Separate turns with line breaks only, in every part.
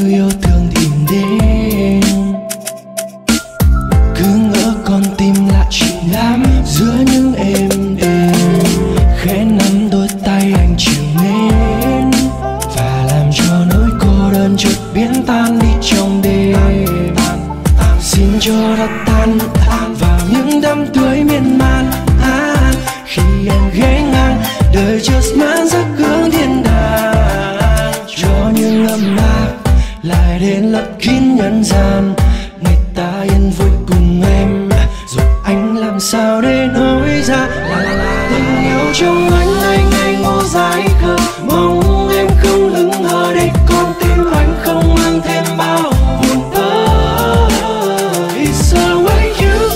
yêu thương tìm đến. Cứ ngỡ con tim lạ chuyện lắm giữa những êm đềm, khẽ nắm đôi tay anh chiều mến và làm cho nỗi cô đơn chợt biến tan đi trong đêm. Xin cho ta tan vào những đám cưới miên man, khi em ghé ngang đời just mang giấc hướng thiên đàng, cho những âm áp lại đến lấp kín nhân gian. Người ta yên vui cùng em rồi anh làm sao để nói ra tình yêu trong anh ngày ngô dại khờ, mong em không hững hờ để con tim anh không mang thêm bao buồn tơ. It's always you,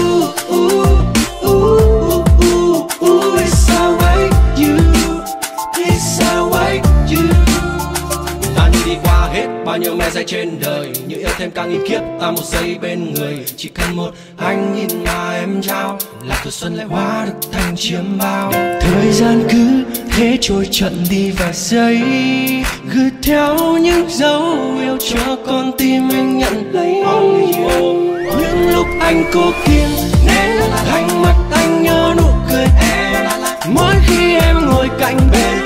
it's always you, it's always you.
Ta như đi qua hết bao nhiêu mẹ giây trên đời, như yêu thêm cả nghìn kiếp ta một giây bên người. Chỉ cần một ánh nhìn mà em trao là tuổi xuân lại hóa được thành chiếm bao.
Thời gian cứ thế trôi chậm đi vài giây, gửi theo những dấu yêu cho con tim anh nhận lấy. Những lúc anh cố kiềm nén ánh mắt anh nhớ nụ cười em, mỗi khi em ngồi cạnh bên